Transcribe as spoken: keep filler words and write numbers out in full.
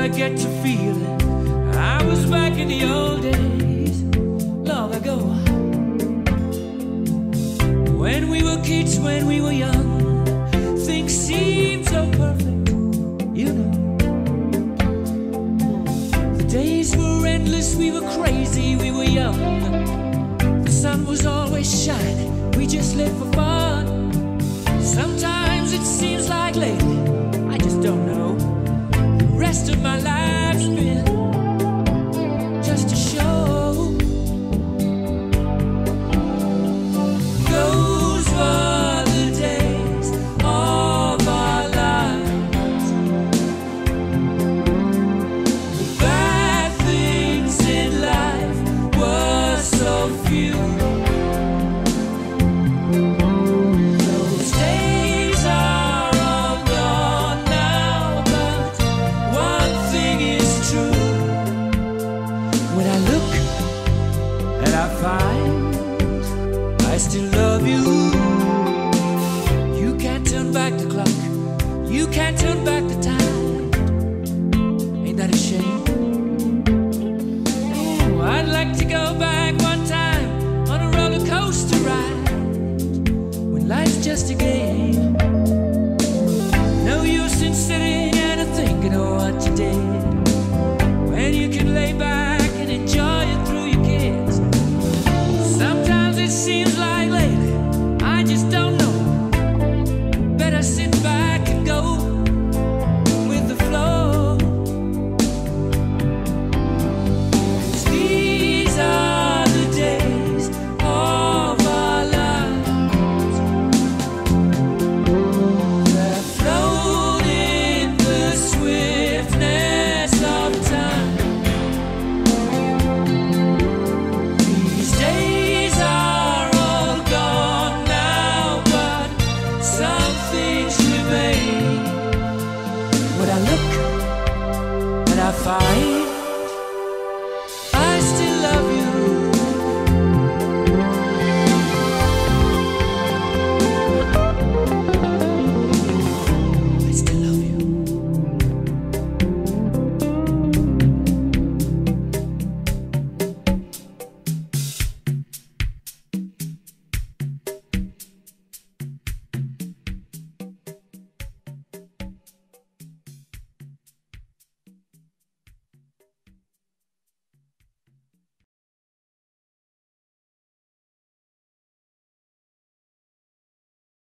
I get to feeling I was back in the old days, long ago. When we were kids, when we were young, things seemed so perfect, you know. The days were endless, we were crazy, we were young. The sun was always shining, we just lived for fun. Sometimes it seems like lately, I just don't know, the rest of my life's been just a show. Those were the days of our lives. The bad things in life were so few. Those days are all gone now, but one thing is true. When I look and I find I still love you, you can't turn back the clock, you can't turn back the time. Ain't that a shame? Ooh, I'd like to go back one time on a roller coaster ride, when life's just a game. No use in sitting and thinking of what you did.